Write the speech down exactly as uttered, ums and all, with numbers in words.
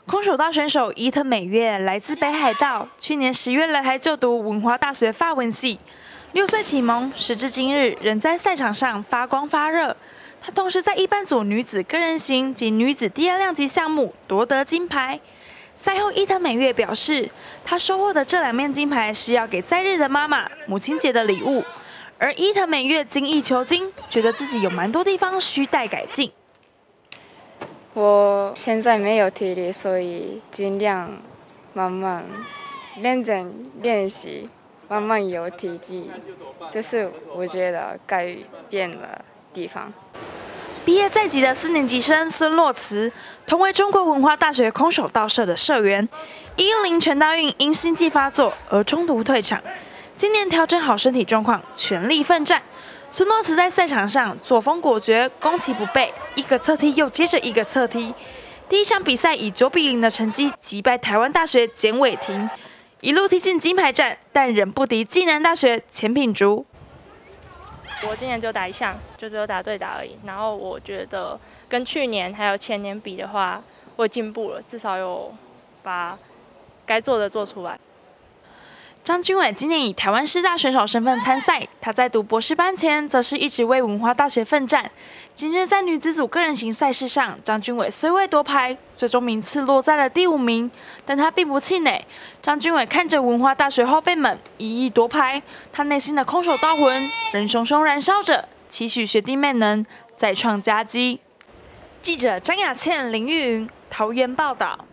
空手道选手伊藤美月来自北海道，去年十月来台就读文华大学法文系。六岁启蒙，时至今日仍在赛场上发光发热。她同时在一般组女子个人型及女子第二量级项目夺得金牌。赛后，伊藤美月表示，她收获的这两面金牌是要给在日的妈妈母亲节的礼物。而伊藤美月精益求精，觉得自己有蛮多地方需待改进。 我现在没有体力，所以尽量慢慢认真练习，慢慢有体力。这是我觉得改变的地方。 毕业在即的四年级生孙洛慈，同为中国文化大学空手道社的社员。一零全大运因心悸发作而中途退场，今年调整好身体状况，全力奋战。 孙洛慈在赛场上作风果决，攻其不备，一个侧踢又接着一个侧踢。第一场比赛以九比零的成绩击败台湾大学简伟霆，一路踢进金牌战，但仍不敌暨南大学钱品竹。 我今年只有打一项，就只有打对打而已。然后我觉得跟去年还有前年比的话，我进步了，至少有把该做的做出来。 张君伟今年以台湾师大选手身份参赛，他在读博士班前，则是一直为文化大学奋战。今日在女子组个人型赛事上，张君伟虽未夺牌，最终名次落在了第五名，但他并不气馁。张君伟看着文化大学后辈们一一夺牌，他内心的空手道魂仍熊熊燃烧着，期许学弟妹能再创佳绩。记者张雅倩、林玉云桃园报道。